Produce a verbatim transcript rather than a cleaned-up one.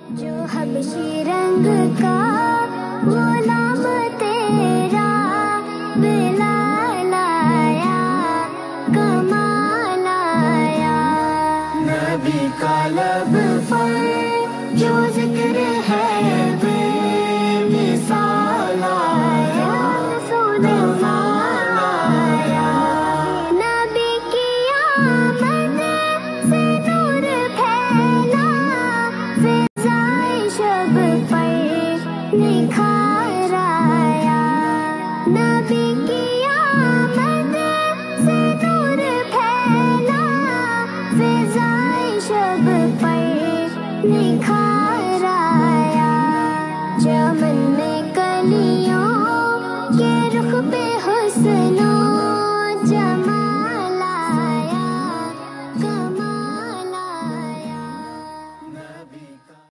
جو حبشی رنگ کا غلام تیرا بلال آیا کمال آیا، نبی کا لب پر جو ذکر